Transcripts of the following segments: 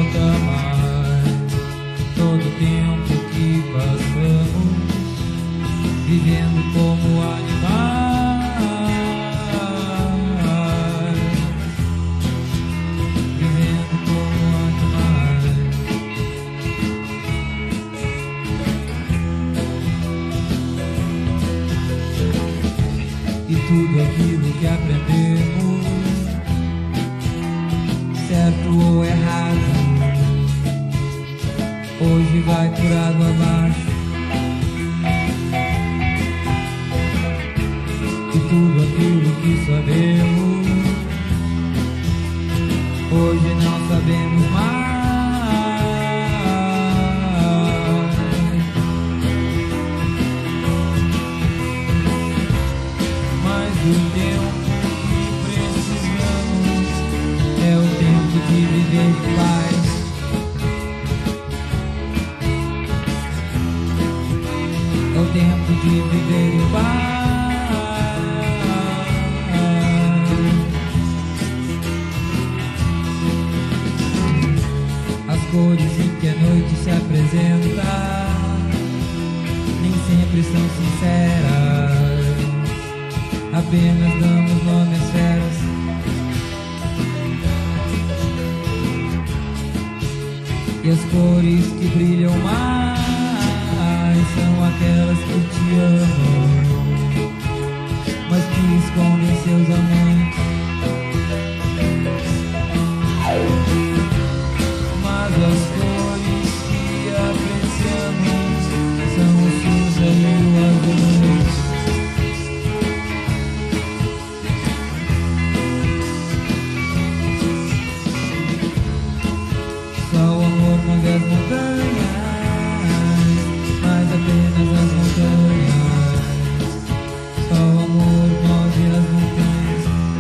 volta mais. Todo o tempo que passamos vivendo como animais, vivendo como animais. E tudo aquilo que aprendemos, certo ou errado, hoje vai por água abaixo. E tudo aquilo que sabemos, hoje não sabemos mais. Mas o tempo que precisamos é o tempo de viver em paz. É o tempo de viver em paz. As cores em que a noite se apresenta nem sempre são sinceras, apenas damos nome às feras. E as cores que brilham mais são aquelas que te amam, mas que escondem seus amantes. Mas as cores que apreciamos são o cinza e o azul. Só o amor move as montanhas, mas apenas as montanhas. Só o amor move as montanhas.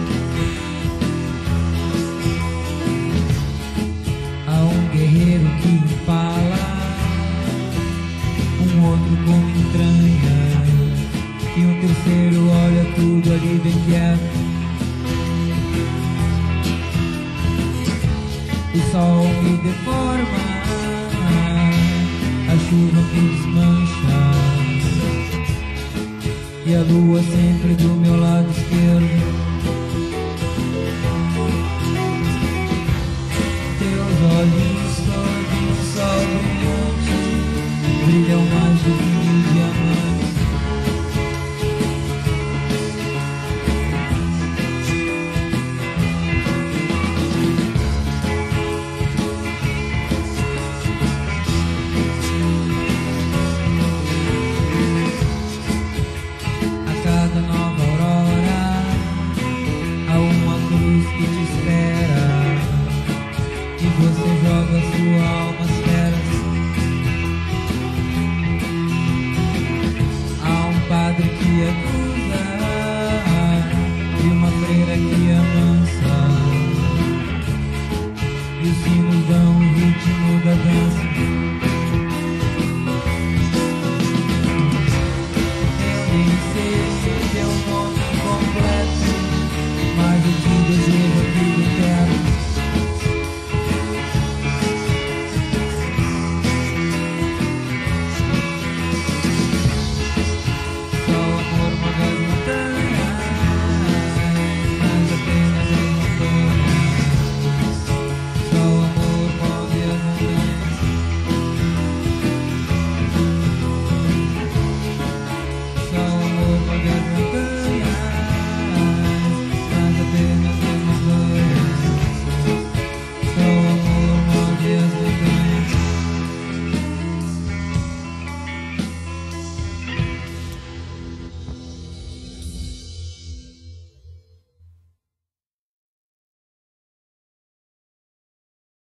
Há um guerreiro que empala, um outro como entranha, e um terceiro olha tudo ali bem quieto. O sol me deforma, a chuva me desmancha, e a lua sempre do meu lado esquerdo. Teus olhos sob um sol brilhante brilham mais do que um diamante. A cada nova aurora há uma cruz que te espera, e você joga sua alma às feras. Há um padre que acusa e uma freira que amansa, e os sinos dão o ritmo da dança.